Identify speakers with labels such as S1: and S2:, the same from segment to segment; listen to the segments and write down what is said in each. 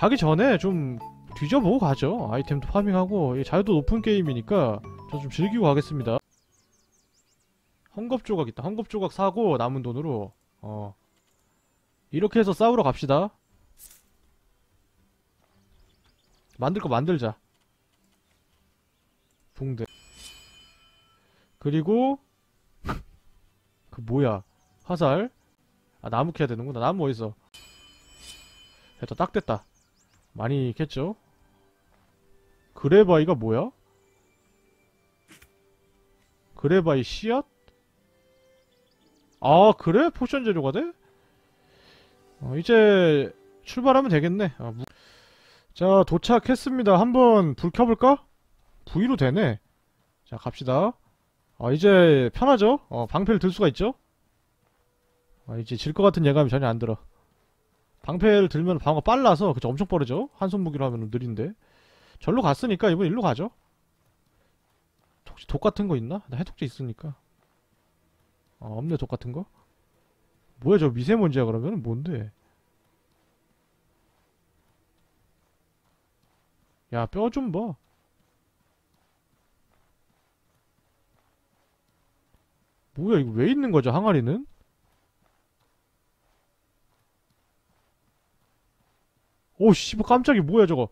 S1: 가기 전에 좀 뒤져보고 가죠. 아이템도 파밍하고 자유도 높은 게임이니까 저 좀 즐기고 가겠습니다. 헝겊조각 있다. 헝겊조각 사고 남은 돈으로 이렇게 해서 싸우러 갑시다. 만들 거 만들자. 붕대. 그리고 그 뭐야, 화살. 아, 나무 캐야 되는구나. 나무 어딨어. 됐다. 딱 됐다. 많이 캤죠. 그레바이가 뭐야? 그레바이 씨앗? 아, 그래? 포션 재료가 돼? 이제 출발하면 되겠네. 자, 도착했습니다. 한번 불 켜볼까? V로 되네. 자, 갑시다. 이제 편하죠? 방패를 들 수가 있죠? 이제 질 것 같은 예감이 전혀 안 들어. 방패를 들면 방어가 빨라서, 그쵸? 엄청 빠르죠? 한 손 무기로 하면 느린데. 절로 갔으니까 이번 일로 가죠. 혹시 독 같은 거 있나? 나 해독제 있으니까. 없네, 독 같은 거. 뭐야, 저 미세먼지야, 그러면? 뭔데? 야, 뼈 좀 봐. 뭐야, 이거 왜 있는 거죠, 항아리는? 오, 씨발, 깜짝이 뭐야, 저거.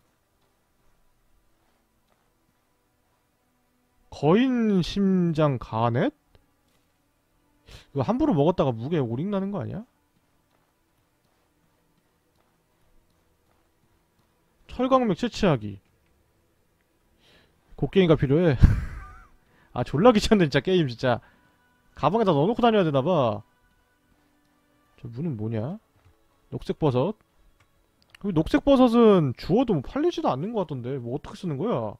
S1: 거인 심장 가넷? 이거 함부로 먹었다가 무게 오링 나는 거 아니야? 철광맥 채취하기. 곡괭이가 필요해. 아, 졸라 귀찮네, 진짜, 게임, 진짜. 가방에다 넣어놓고 다녀야 되나봐. 저 문은 뭐냐? 녹색 버섯. 녹색 버섯은 주워도 뭐 팔리지도 않는 것 같던데. 뭐 어떻게 쓰는 거야?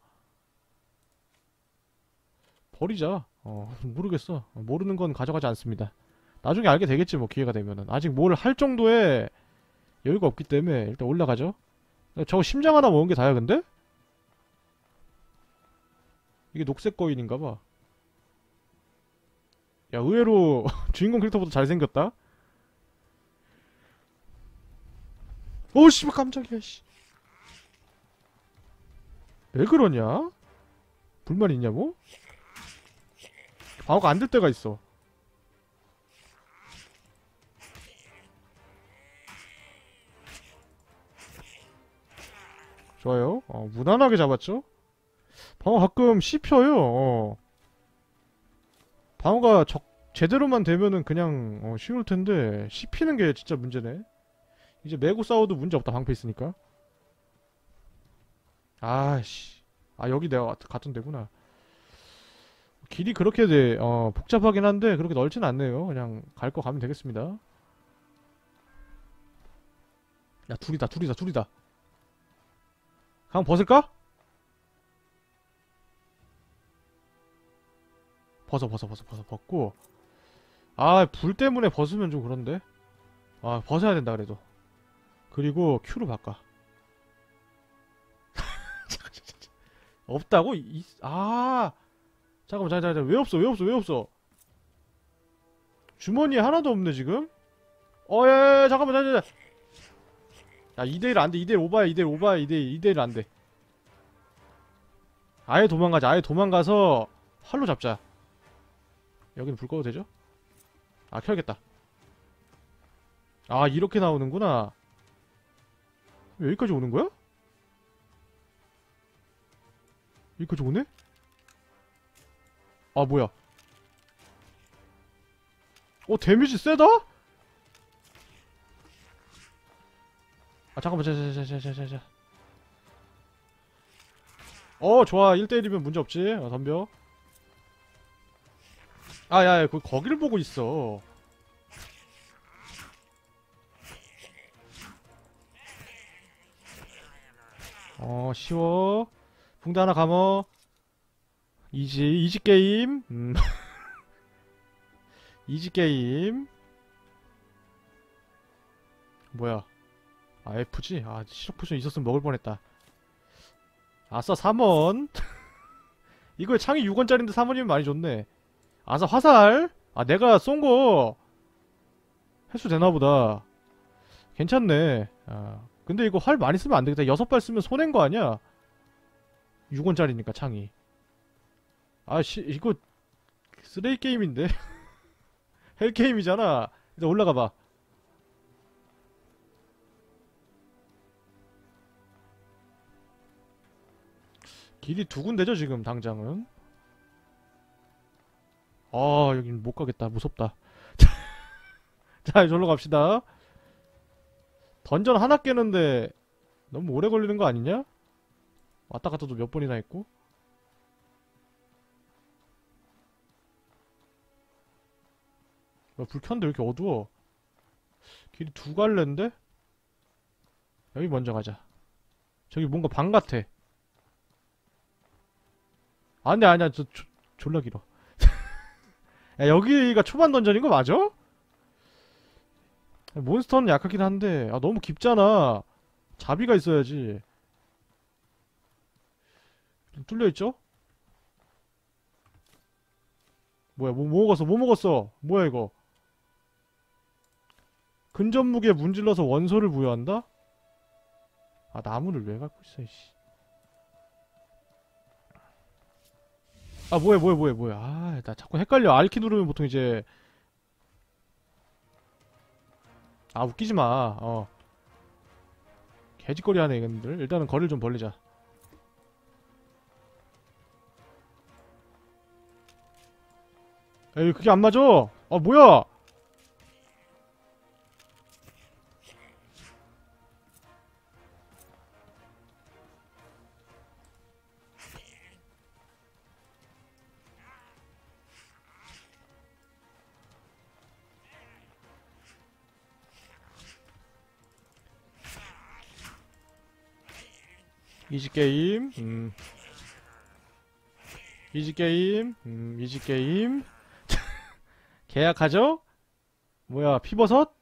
S1: 버리자. 모르겠어. 모르는 건 가져가지 않습니다. 나중에 알게 되겠지, 뭐, 기회가 되면은. 아직 뭘 할 정도의 여유가 없기 때문에 일단 올라가죠. 저거 심장 하나 먹은 게 다야, 근데? 이게 녹색 거인인가봐. 야, 의외로 주인공 캐릭터보다 잘생겼다? 오, 씨발, 깜짝이야, 씨. 왜 그러냐? 불만 있냐고? 방어가 안 될 때가 있어. 좋아요. 무난하게 잡았죠? 방어 가끔 씹혀요. 방어가 제대로만 되면은 그냥 쉬울 텐데 씹히는 게 진짜 문제네. 이제 메고 싸워도 문제 없다, 방패 있으니까. 아씨. 여기 내가 갔던 데구나. 길이 그렇게 복잡하긴 한데 그렇게 넓진 않네요. 그냥 갈 거 가면 되겠습니다. 야, 둘이다. 강 벗을까? 벗고. 불 때문에 벗으면 좀 그런데. 벗어야 된다 그래도. 그리고 Q로 바꿔. 없다고? 잠깐만. 왜 없어? 주머니에 하나도 없네 지금? 야, 잠깐만. 야, 2대1 안돼. 2대1 오바야. 2대1 안돼. 아예 도망가서 활로 잡자. 여기는 불 꺼도 되죠? 켜야겠다. 이렇게 나오는구나. 여기까지 오는 거야? 여기까지 오네? 뭐야. 데미지 세다? 잠깐만. 자. 좋아. 1대1이면 문제없지. 덤벼. 야, 거기를 보고 있어. 쉬워. 붕대 하나 감어. 이지 게임. 이지 게임. 뭐야. F지? 시력 포션 있었으면 먹을 뻔했다. 아싸, 3원. 이거에 창이 6원짜리인데 3원이면 많이 좋네. 아싸, 화살. 내가 쏜거 회수 되나보다. 괜찮네. 근데 이거 활 많이 쓰면 안 되겠다. 6발 쓰면 손해인 거 아니야? 6원짜리니까 창이. 아씨 이거 쓰레기 게임인데? 헬 게임이잖아. 일단 올라가 봐. 길이 두 군데죠 지금 당장은. 아 여긴 못 가겠다. 무섭다. 자 저로 갑시다. 던전 하나 깨는데 너무 오래 걸리는 거 아니냐? 왔다 갔다도 몇 번이나 했고. 불 켰는데 왜 이렇게 어두워? 길이 두 갈래인데? 여기 먼저 가자. 저기 뭔가 방 같아. 안돼 아니야 졸라 길어. 야 여기가 초반 던전인 거 맞아? 몬스터는 약하긴 한데 아 너무 깊잖아. 자비가 있어야지. 뚫려있죠? 뭐야 뭐 먹었어 뭐 먹었어 뭐야 이거. 근접 무기에 문질러서 원소를 부여한다? 아 나무를 왜 갖고 있어 이씨. 아 뭐야 아 나 자꾸 헷갈려. R키 누르면 보통 이제 아 웃기지마. 개짓거리 하네 이건들. 일단은 거리를 좀 벌리자. 에이 그게 안 맞아. 아 뭐야. 이지게임 이지게임 이지게임 계약하죠? 뭐야 피버섯?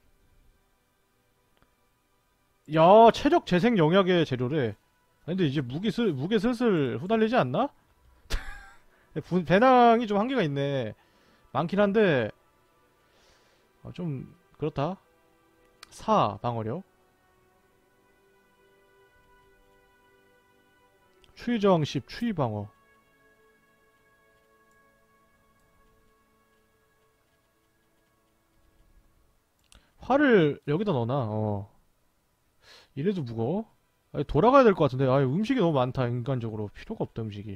S1: 야 체력 재생 영약의 재료래. 근데 이제 무게 슬슬 후달리지 않나? 배낭이 좀 한계가 있네. 많긴 한데 좀 그렇다. 4 방어력 추위저항 10 추위방어. 활을 여기다 넣어놔. 이래도 무거워? 아니, 돌아가야 될 것 같은데. 아 음식이 너무 많다. 인간적으로 필요가 없다 음식이.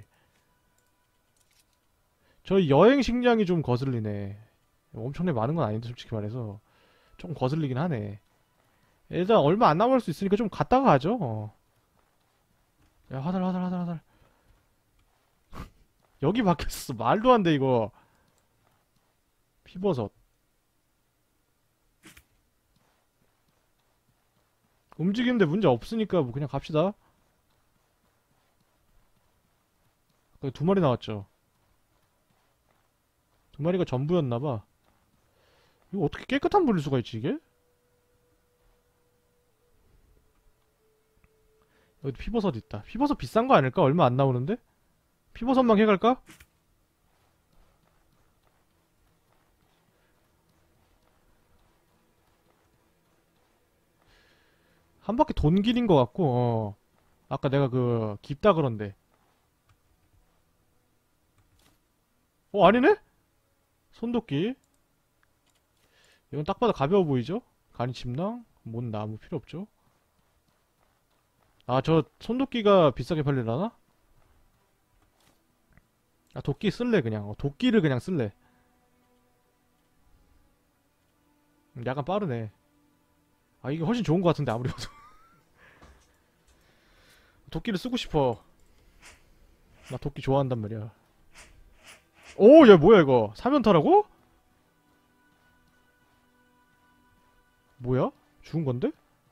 S1: 저희 여행 식량이 좀 거슬리네. 엄청나게 많은 건 아닌데 솔직히 말해서 좀 거슬리긴 하네. 일단 얼마 안 남을 수 있으니까 좀 갔다가 가죠. 야 화살 여기 박혔어. 말도 안 돼 이거. 피버섯 움직이는데 문제 없으니까 뭐 그냥 갑시다. 아까 2마리 나왔죠. 2마리가 전부였나봐. 이거 어떻게 깨끗한 물일 수가 있지 이게? 여기 피버섯 있다. 피버섯 비싼 거 아닐까? 얼마 안 나오는데? 피버섯만 해갈까? 한 바퀴 돈 길인 것 같고. 아까 내가 그 깊다 그런데 아니네? 손도끼. 이건 딱 봐도 가벼워 보이죠? 간이 침낭? 뭔 나무 필요 없죠? 아 저 손도끼가 비싸게 팔리려나? 아 도끼 쓸래 그냥. 도끼를 그냥 쓸래. 약간 빠르네. 아 이게 훨씬 좋은 것 같은데 아무리 봐도. 도끼를 쓰고 싶어. 나 도끼 좋아한단 말이야. 오, 얘 뭐야 이거? 사면타라고? 뭐야? 죽은 건데?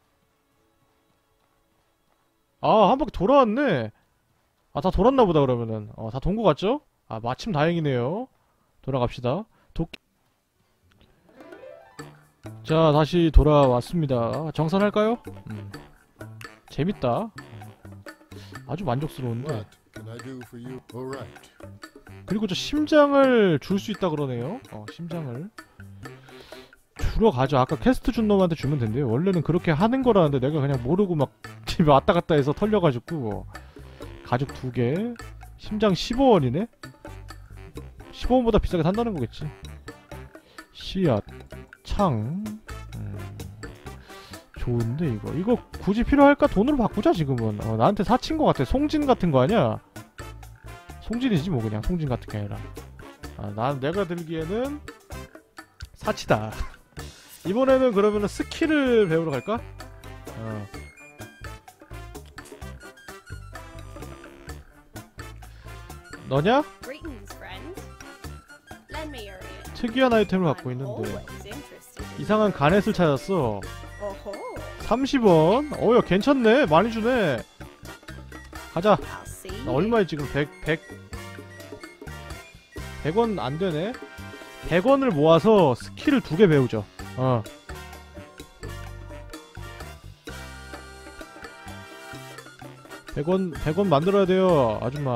S1: 아, 한 바퀴 돌아왔네. 아, 다 돌았나 보다 그러면은. 다 돈 거 같죠? 아, 마침 다행이네요. 돌아갑시다. 도끼. 자, 다시 돌아왔습니다. 정산할까요? 재밌다. 아주 만족스러운데. 그리고 저 심장을 줄 수 있다 그러네요. 심장을. 주러 가죠. 아까 퀘스트 준 놈한테 주면 된대요. 원래는 그렇게 하는 거라는데 내가 그냥 모르고 막 집에 왔다 갔다 해서 털려가지고. 가죽 2개. 심장 15원이네? 15원보다 비싸게 산다는 거겠지. 씨앗. 창. 좋은데 이거. 이거 굳이 필요할까? 돈으로 바꾸자 지금은. 나한테 사친 거 같아. 송진 같은 거 아니야? 송진이지 뭐 그냥. 송진 같은 게 아니라. 내가 들기에는 사치다. 이번에는 그러면은 스킬을 배우러 갈까? 너냐? 특이한 아이템을 갖고 있는데 이상한 가넷을 찾았어. 30원? 야 괜찮네. 많이 주네. 가자. 나 얼마에 지금 100원 안되네. 100원을 모아서 스킬을 2개 배우죠. 100원 만들어야 돼요 아줌마.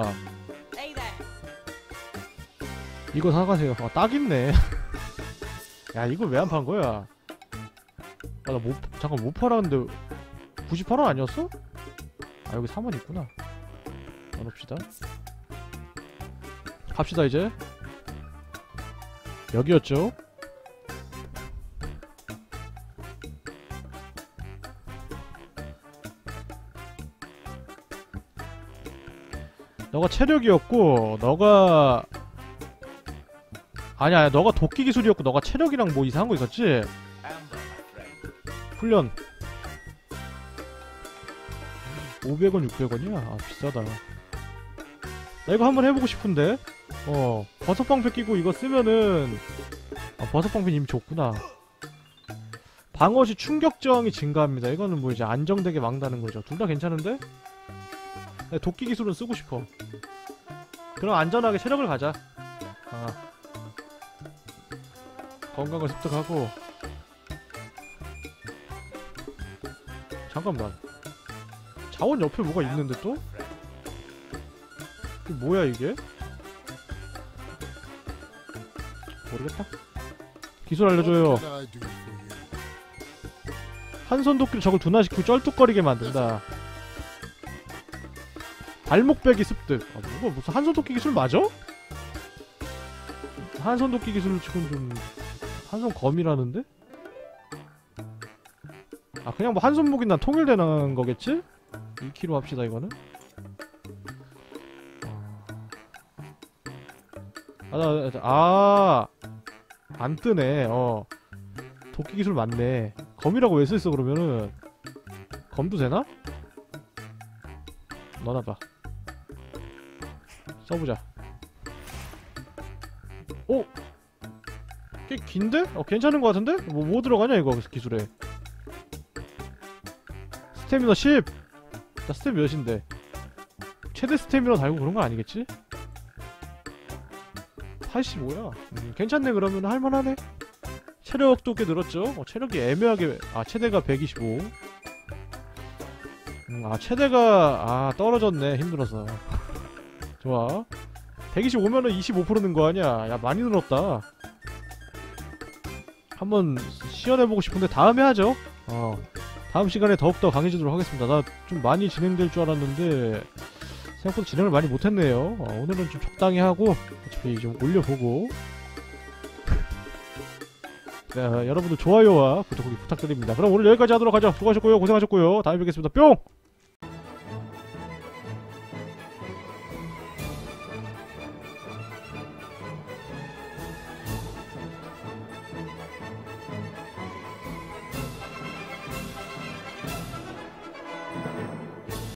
S1: 이거 사가세요. 딱 있네. 야 이거 왜 안 판 거야? 나 잠깐 못 팔았는데 98원 아니었어? 여기 3원 있구나. 넣읍시다. 갑시다 이제. 여기였죠? 너가 체력이었고 너가 아니야 너가 도끼 기술이었고 너가 체력이랑 뭐 이상한 거 있었지? 훈련 500원 600원이야? 비싸다. 나 이거 한번 해보고 싶은데. 버섯방패 끼고 이거 쓰면은 버섯방패 이미 좋구나. 방어시 충격 저항이 증가합니다. 이거는 뭐 이제 안정되게 막다는 거죠. 둘 다 괜찮은데? 도끼 기술은 쓰고 싶어. 그럼 안전하게 체력을 가자. 건강을 습득하고. 잠깐만. 자원 옆에 뭐가 있는데 또? 이게 뭐야 이게? 모르겠다. 기술 알려줘요. 한손 도끼로 적을 둔화시키고 쩔뚝거리게 만든다. 발목 빼기 습득. 뭐가 무슨 한손 도끼 기술 맞아? 한손 도끼 기술을 지금 좀 한손 검이라는데? 그냥 뭐 한손목이나 통일되는 거겠지? 2kg 합시다 이거는. 안 뜨네. 도끼 기술 맞네. 검이라고 왜 써있어 그러면은. 검도 되나? 넣어놔봐. 써보자. 꽤 긴데? 괜찮은 거 같은데? 뭐 들어가냐 이거 기술에. 스태미너 10! 나 스태미 몇인데? 최대 스태미너 달고 그런 거 아니겠지? 85야. 괜찮네. 그러면 할만하네. 체력도 꽤 늘었죠? 체력이 애매하게. 최대가 125. 최대가 떨어졌네. 힘들어서. 좋아. 125면은 25%는 거 아니야. 야 많이 늘었다. 한번 시연해보고 싶은데 다음에 하죠. 다음 시간에 더욱더 강해지도록 하겠습니다. 나 좀 많이 진행될 줄 알았는데 생각보다 진행을 많이 못했네요. 오늘은 좀 적당히 하고 어차피 좀 올려보고. 여러분들 좋아요와 구독하기 부탁드립니다. 그럼 오늘 여기까지 하도록 하죠. 수고하셨고요. 고생하셨고요. 다음에 뵙겠습니다. 뿅!